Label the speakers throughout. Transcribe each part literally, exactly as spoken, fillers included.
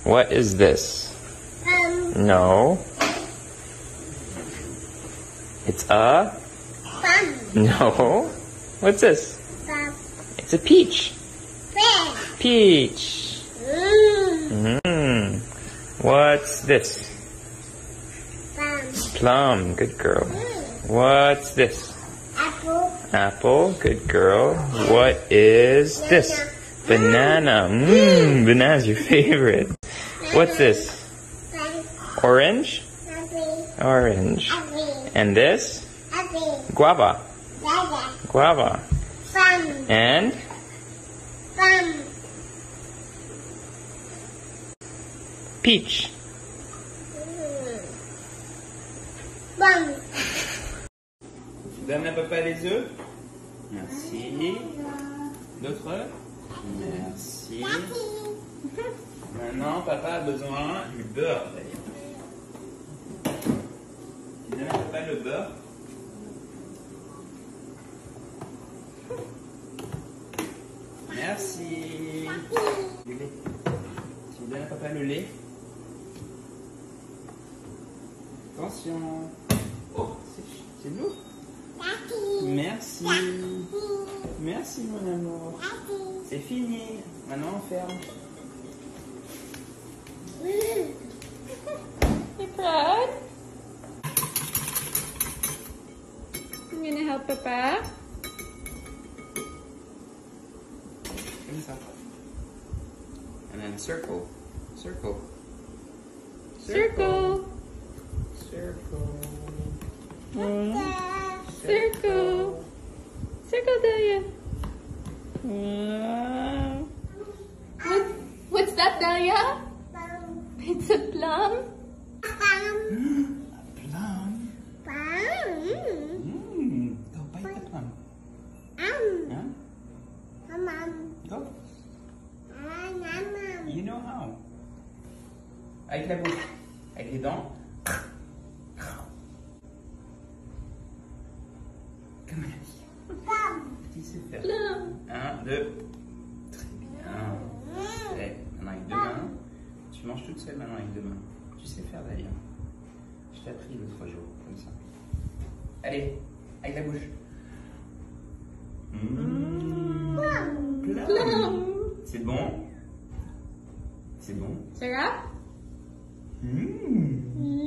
Speaker 1: What is this?
Speaker 2: Um,
Speaker 1: No. It's a...
Speaker 2: Plum.
Speaker 1: No. What's this?
Speaker 2: Plum.
Speaker 1: It's a peach.
Speaker 2: Red.
Speaker 1: Peach.
Speaker 2: Mm.
Speaker 1: Mm. What's this?
Speaker 2: Plum.
Speaker 1: Plum. Good girl.
Speaker 2: Mm.
Speaker 1: What's this?
Speaker 2: Apple.
Speaker 1: Apple. Good girl. What is this? Banana. Mmm. Banana's your favorite. What's this?
Speaker 2: Plum.
Speaker 1: Orange?
Speaker 2: Apple.
Speaker 1: Orange.
Speaker 2: Apple.
Speaker 1: And this?
Speaker 2: Apple.
Speaker 1: Guava.
Speaker 2: Dada.
Speaker 1: Guava.
Speaker 2: Plum.
Speaker 1: And
Speaker 2: Plum.
Speaker 1: peach.
Speaker 2: Plum.
Speaker 1: Donne à papa les œufs. Merci. D'autres? Merci. Maintenant, papa a besoin du beurre. Tu donnes à papa le beurre. Merci. Du lait. Tu donnes à papa le lait. Attention. Oh, c'est lourd. Merci. Merci mon amour. C'est fini. Maintenant on ferme.
Speaker 3: You proud? You gonna help Papa?
Speaker 1: Comme ça. And then circle. Circle.
Speaker 3: Circle.
Speaker 1: Circle.
Speaker 3: Circle. Circle, Dahlia. Wow. What, what's that, Dahlia?
Speaker 2: Plum.
Speaker 3: It's a plum.
Speaker 2: Plum.
Speaker 1: Plum.
Speaker 2: Plum.
Speaker 1: Mmm. Go bite the plum.
Speaker 2: Um.
Speaker 1: Huh?
Speaker 2: Um.
Speaker 1: Go.
Speaker 2: Um. Um.
Speaker 1: You know how. Avec la bouche. Avec les dents. Comme elle a dit.
Speaker 2: Plum.
Speaker 1: Petit sait faire.
Speaker 3: Plum.
Speaker 1: Un, deux. Très bien. Allez, maintenant avec deux mains. Tu manges toute seule maintenant avec deux mains. Tu sais faire, Dahlia. Je t'ai appris l'autre jour, comme ça. Allez, avec la bouche. Mmh.
Speaker 2: Plum.
Speaker 1: Plum.
Speaker 3: Plum.
Speaker 1: C'est bon. C'est bon.
Speaker 3: Sarah?
Speaker 1: Mmh.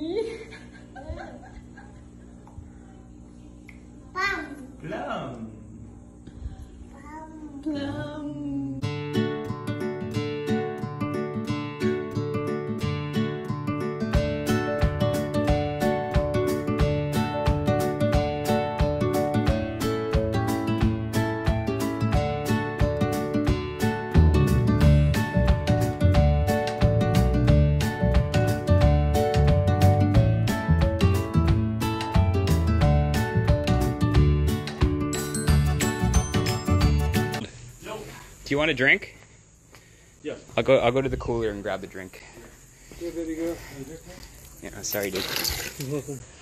Speaker 2: Plum.
Speaker 1: Plum.
Speaker 3: Plum.
Speaker 1: Do you want a drink?
Speaker 4: Yeah.
Speaker 1: I'll go. I'll go to the cooler and grab the drink.
Speaker 4: Yeah, there you go.
Speaker 1: Yeah. Sorry, dude.
Speaker 4: You're welcome.